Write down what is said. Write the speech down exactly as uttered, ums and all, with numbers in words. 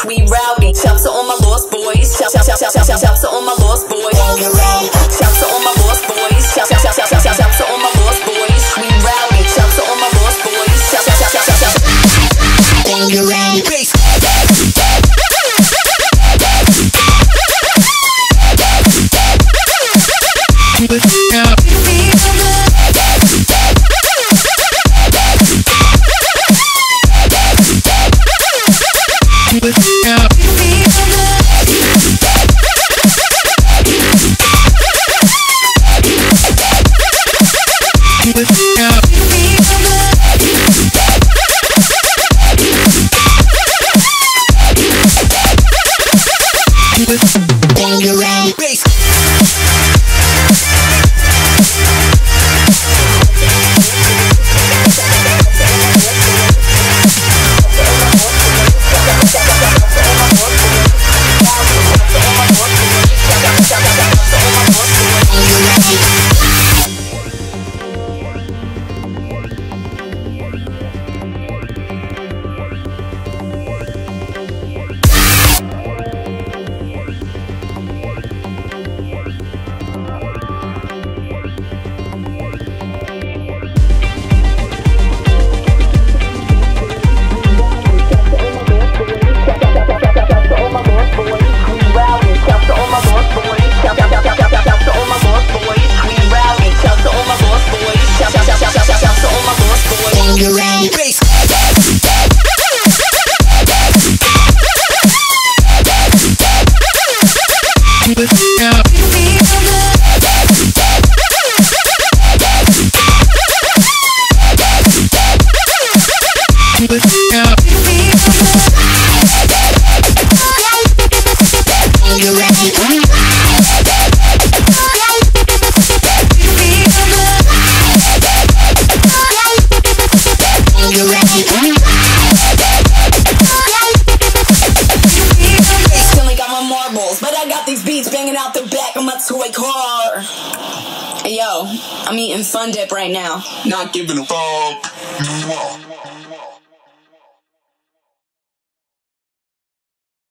we rowdy. Shouts to all my lost boys. Shouts shout, shout, shout, shout, shout, shouts to all my lost boys. Shouts to all my lost boys. Shout shout shout shout shout shout shouts to all my lost boys. We rowdy. Shouts to all my lost boys. Shout shout shout shout shout shout. Bangarang bass. Keep it up. Keep it up. Keep it up. Keep it bangarang bass. Keep it up. Keep it up. But I got these beats banging out the back of my toy car. Hey yo, I'm eating Fun Dip right now. Not giving a fuck.